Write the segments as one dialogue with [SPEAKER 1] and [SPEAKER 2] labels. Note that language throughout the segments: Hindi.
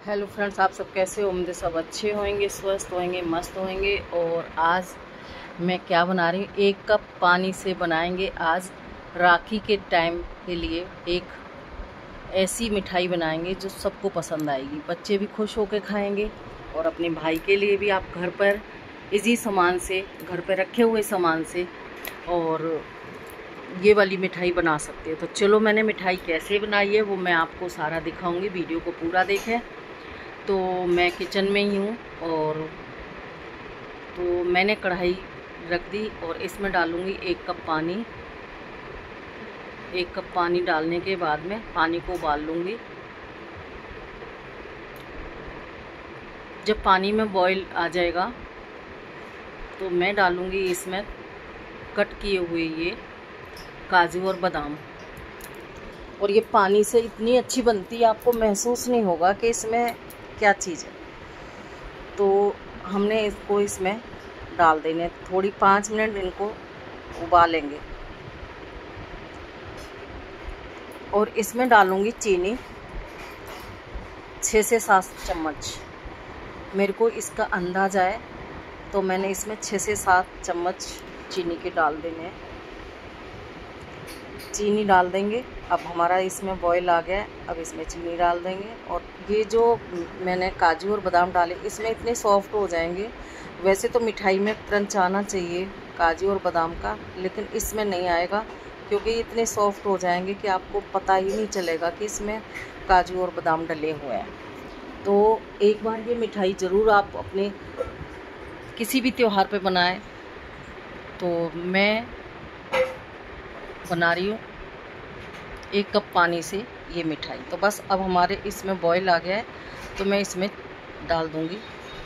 [SPEAKER 1] हेलो फ्रेंड्स, आप सब कैसे हो? उम्मीद है सब अच्छे होंगे, स्वस्थ होंगे, मस्त होंगे। और आज मैं क्या बना रही हूँ, 1 कप पानी से बनाएंगे आज राखी के टाइम के लिए एक ऐसी मिठाई बनाएंगे जो सबको पसंद आएगी। बच्चे भी खुश होकर खाएंगे और अपने भाई के लिए भी आप घर पर इजी सामान से, घर पर रखे हुए सामान से और ये वाली मिठाई बना सकते हो। तो चलो, मैंने मिठाई कैसे बनाई है वो मैं आपको सारा दिखाऊंगी, वीडियो को पूरा देखें। तो मैं किचन में ही हूँ और तो मैंने कढ़ाई रख दी और इसमें डालूँगी 1 कप पानी। 1 कप पानी डालने के बाद में पानी को उबाल लूँगी। जब पानी में बॉईल आ जाएगा तो मैं डालूँगी इसमें कट किए हुए ये काजू और बादाम। और ये पानी से इतनी अच्छी बनती है, आपको महसूस नहीं होगा कि इसमें क्या चीज़ है। तो हमने इसको इसमें डाल देने, थोड़ी 5 मिनट इनको उबालेंगे। और इसमें डालूँगी चीनी 6 से 7 चम्मच। मेरे को इसका अंदाज़ा है तो मैंने इसमें 6 से 7 चम्मच चीनी के डाल देने हैं। चीनी डाल देंगे। अब हमारा इसमें बॉईल आ गया है, अब इसमें चीनी डाल देंगे। और ये जो मैंने काजू और बादाम डाले इसमें इतने सॉफ्ट हो जाएंगे। वैसे तो मिठाई में क्रंच आना चाहिए काजू और बादाम का, लेकिन इसमें नहीं आएगा क्योंकि ये इतने सॉफ्ट हो जाएंगे कि आपको पता ही नहीं चलेगा कि इसमें काजू और बादाम डले हुए हैं। तो एक बार ये मिठाई ज़रूर आप अपने किसी भी त्यौहार पे बनाएं। तो मैं बना रही हूँ 1 कप पानी से ये मिठाई। तो बस अब हमारे इसमें बॉईल आ गया है तो मैं इसमें डाल दूँगी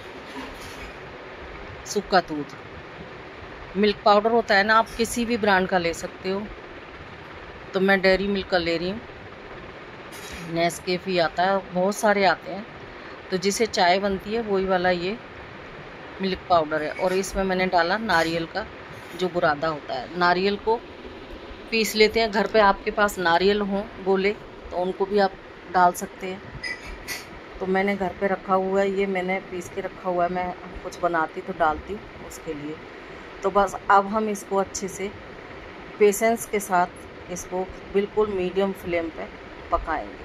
[SPEAKER 1] सूखा दूध। मिल्क पाउडर होता है ना, आप किसी भी ब्रांड का ले सकते हो। तो मैं डेयरी मिल्क का ले रही हूँ। नेस्कैफे आता है, बहुत सारे आते हैं। तो जिसे चाय बनती है वही वाला ये मिल्क पाउडर है। और इसमें मैंने डाला नारियल का जो बुरादा होता है। नारियल को पीस लेते हैं, घर पे आपके पास नारियल हो बोले तो उनको भी आप डाल सकते हैं। तो मैंने घर पे रखा हुआ है, ये मैंने पीस के रखा हुआ है। मैं कुछ बनाती तो डालती उसके लिए। तो बस अब हम इसको अच्छे से पेशेंस के साथ इसको बिल्कुल मीडियम फ्लेम पे पकाएंगे।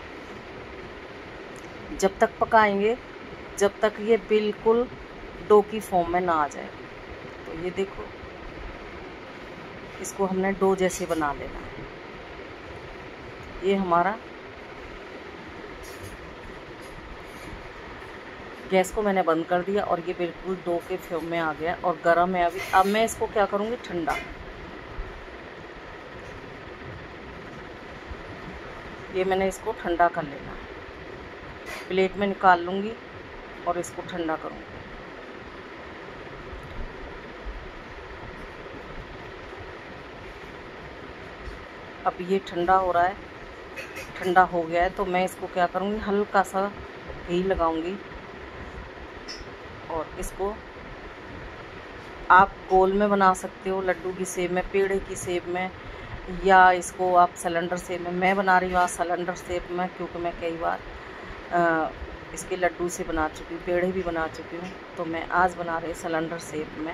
[SPEAKER 1] जब तक पकाएंगे जब तक ये बिल्कुल डो की फॉर्म में ना आ जाए। तो ये देखो, इसको हमने डो जैसे बना लेना है। ये हमारा गैस को मैंने बंद कर दिया और ये बिल्कुल डो के फॉर्म में आ गया और गर्म है अभी। अब मैं इसको क्या करूँगी, ठंडा। ये मैंने इसको ठंडा कर लेना, प्लेट में निकाल लूँगी और इसको ठंडा करूँगी। अब ये ठंडा हो रहा है, ठंडा हो गया है। तो मैं इसको क्या करूँगी, हल्का सा घी लगाऊंगी और इसको आप गोल में बना सकते हो, लड्डू की शेप में, पेड़े की शेप में, या इसको आप सिलेंडर शेप में। मैं बना रही हूँ आज सिलेंडर शेप में क्योंकि मैं कई बार इसके लड्डू से बना चुकी हूँ, पेड़े भी बना चुकी हूँ। तो मैं आज बना रही हूँ सिलेंडर शेप में।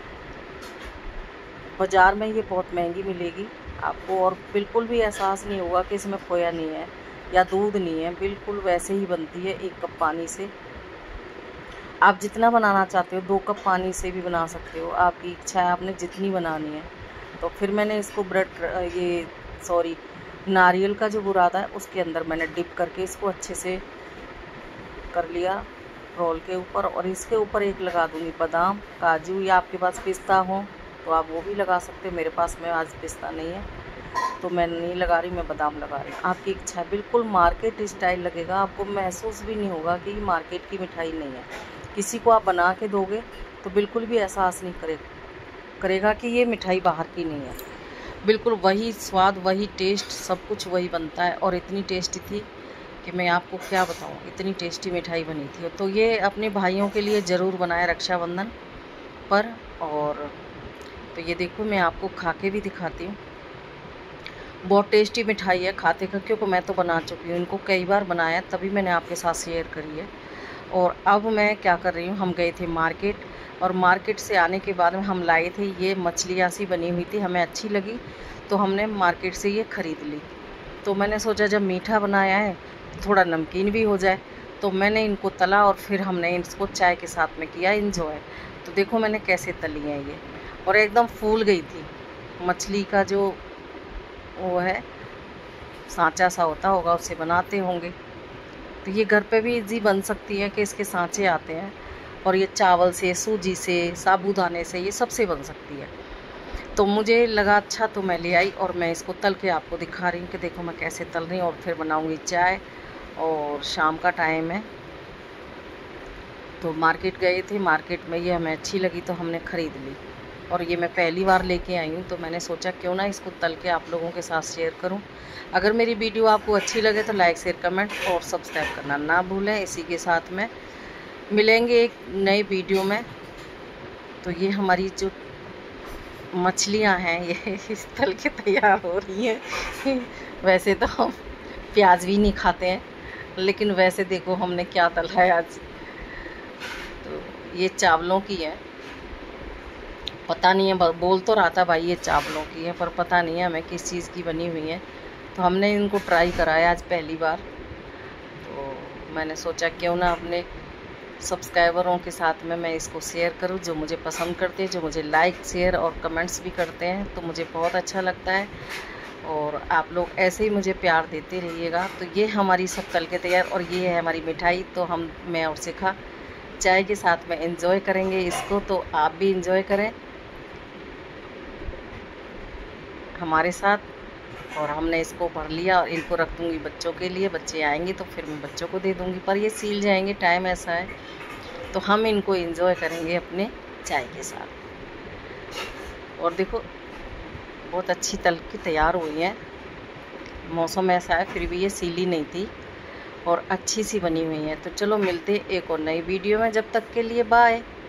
[SPEAKER 1] बाज़ार में ये बहुत महंगी मिलेगी आपको और बिल्कुल भी एहसास नहीं होगा कि इसमें खोया नहीं है या दूध नहीं है। बिल्कुल वैसे ही बनती है 1 कप पानी से। आप जितना बनाना चाहते हो 2 कप पानी से भी बना सकते हो, आपकी इच्छा है आपने जितनी बनानी है। तो फिर मैंने इसको नारियल का जो बुरादा है उसके अंदर मैंने डिप करके इसको अच्छे से कर लिया रोल के ऊपर। और इसके ऊपर एक लगा दूँगी बादाम, काजू, या आपके पास पिस्ता हो तो आप वो भी लगा सकते हो। मेरे पास में आज पिस्ता नहीं है तो मैं नहीं लगा रही, मैं बादाम लगा रही हूँ। आपकी इच्छा है, बिल्कुल मार्केट स्टाइल लगेगा, आपको महसूस भी नहीं होगा कि ये मार्केट की मिठाई नहीं है। किसी को आप बना के दोगे तो बिल्कुल भी एहसास नहीं करेगा कि ये मिठाई बाहर की नहीं है। बिल्कुल वही स्वाद, वही टेस्ट, सब कुछ वही बनता है। और इतनी टेस्टी थी कि मैं आपको क्या बताऊँ, इतनी टेस्टी मिठाई बनी थी। तो ये अपने भाइयों के लिए ज़रूर बनाए रक्षाबंधन पर। और तो ये देखो, मैं आपको खा के भी दिखाती हूँ। बहुत टेस्टी मिठाई है, खाते खक्के को मैं तो बना चुकी हूँ, इनको कई बार बनाया, तभी मैंने आपके साथ शेयर करी है। और अब मैं क्या कर रही हूँ, हम गए थे मार्केट, और मार्केट से आने के बाद में हम लाए थे ये मछलियाँ सी बनी हुई थी, हमें अच्छी लगी तो हमने मार्केट से ये ख़रीद ली। तो मैंने सोचा जब मीठा बनाया है तो थोड़ा नमकीन भी हो जाए, तो मैंने इनको तला और फिर हमने इसको चाय के साथ में किया इंजॉय। तो देखो मैंने कैसे तली हैं ये, और एकदम फूल गई थी। मछली का जो वो है सांचा सा होता होगा, उससे बनाते होंगे, तो ये घर पे भी इजी बन सकती है कि इसके सांचे आते हैं, और ये चावल से, सूजी से, साबूदाने से, ये सबसे बन सकती है। तो मुझे लगा अच्छा, तो मैं ले आई और मैं इसको तल के आपको दिखा रही हूँ कि देखो मैं कैसे तल रही हूँ। और फिर बनाऊँगी चाय, और शाम का टाइम है। तो मार्केट गए थे, मार्केट में ये हमें अच्छी लगी तो हमने ख़रीद ली, और ये मैं पहली बार लेके आई हूँ, तो मैंने सोचा क्यों ना इसको तल के आप लोगों के साथ शेयर करूँ। अगर मेरी वीडियो आपको अच्छी लगे तो लाइक, शेयर, कमेंट और सब्सक्राइब करना ना भूलें। इसी के साथ में मिलेंगे एक नई वीडियो में। तो ये हमारी जो मछलियाँ हैं ये इस तल के तैयार हो रही हैं। वैसे तो हम प्याज भी नहीं खाते हैं, लेकिन वैसे देखो हमने क्या तला है आज। तो ये चावलों की है, पता नहीं है, बोल तो रहा था भाई ये चावलों की है, पर पता नहीं है हमें किस चीज़ की बनी हुई है। तो हमने इनको ट्राई कराया आज पहली बार, तो मैंने सोचा क्यों ना अपने सब्सक्राइबरों के साथ में मैं इसको शेयर करूं, जो मुझे पसंद करते हैं, जो मुझे लाइक, शेयर और कमेंट्स भी करते हैं, तो मुझे बहुत अच्छा लगता है। और आप लोग ऐसे ही मुझे प्यार देते रहिएगा। तो ये हमारी सब तल के तैयार, और ये है हमारी मिठाई। तो मैं और शिखा चाय के साथ में एंजॉय करेंगे इसको, तो आप भी एंजॉय करें हमारे साथ। और हमने इसको भर लिया और इनको रख दूँगी बच्चों के लिए, बच्चे आएंगे तो फिर मैं बच्चों को दे दूँगी, पर ये सील जाएंगे, टाइम ऐसा है। तो हम इनको एंजॉय करेंगे अपने चाय के साथ। और देखो बहुत अच्छी तल की तैयार हुई है, मौसम ऐसा है फिर भी ये सीली नहीं थी और अच्छी सी बनी हुई है। तो चलो मिलते एक और नई वीडियो में, जब तक के लिए बाय।